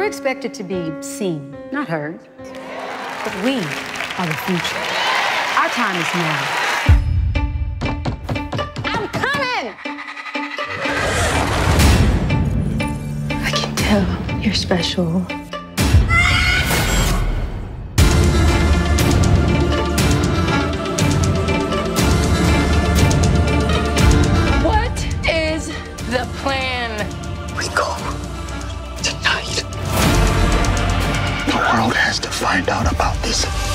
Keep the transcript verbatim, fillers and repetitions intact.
expected to be seen, not heard. But we are the future. Our time is now. I'm coming! I can tell you're special. What is the plan? We go tonight. The world has to find out about this.